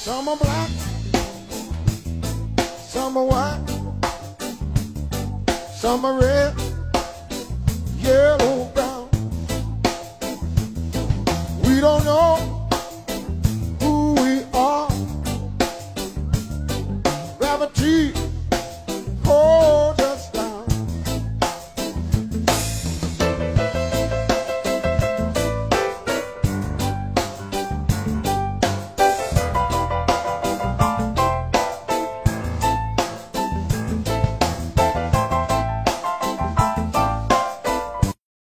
Some are black, some are white, some are red, yellow, brown. We don't know who we are. Gravity